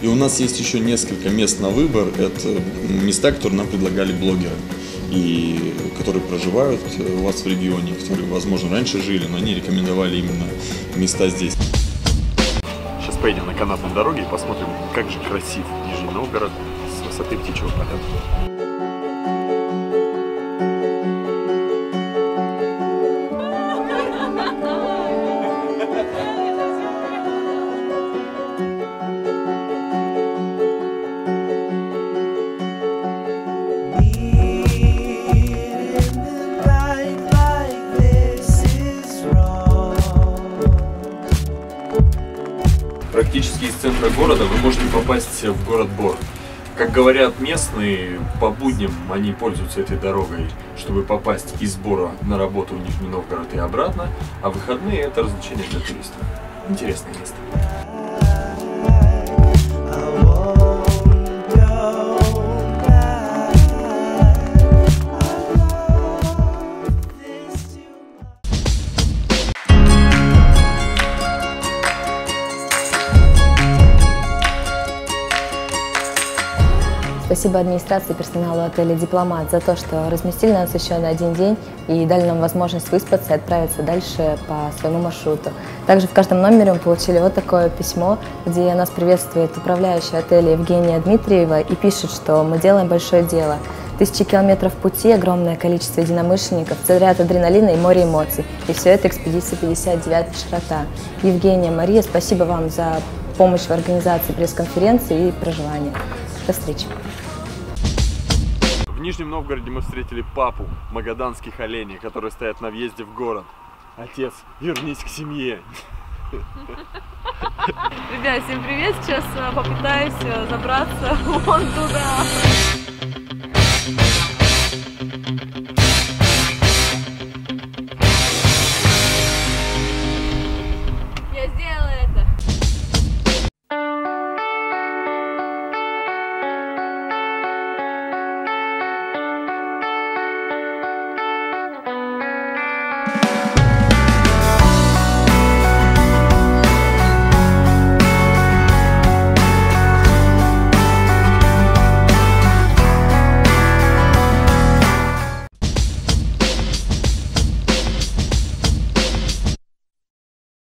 И у нас есть еще несколько мест на выбор. Это места, которые нам предлагали блогеры, и которые проживают у вас в регионе, которые, возможно, раньше жили, но они рекомендовали именно места здесь. Сейчас поедем на канатной дороге и посмотрим, как же красив Нижний Новгород с высоты птичьего полета. Практически из центра города вы можете попасть в город Бор. Как говорят местные, по будням они пользуются этой дорогой, чтобы попасть из Бора на работу в Нижний Новгород и обратно, а выходные это развлечение для туристов. Интересное место. Спасибо администрации и персоналу отеля «Дипломат» за то, что разместили нас еще на один день и дали нам возможность выспаться и отправиться дальше по своему маршруту. Также в каждом номере мы получили вот такое письмо, где нас приветствует управляющая отеля Евгения Дмитриева и пишет, что мы делаем большое дело. 1000 километров пути, огромное количество единомышленников, заряд адреналина и море эмоций. И все это экспедиция 59 «Широта». Евгения, Мария, спасибо вам за помощь в организации пресс-конференции и проживания. До встречи. В Нижнем Новгороде мы встретили папу магаданских оленей, которые стоят на въезде в город. Отец, вернись к семье. Ребят, всем привет! Сейчас попытаюсь забраться вон туда.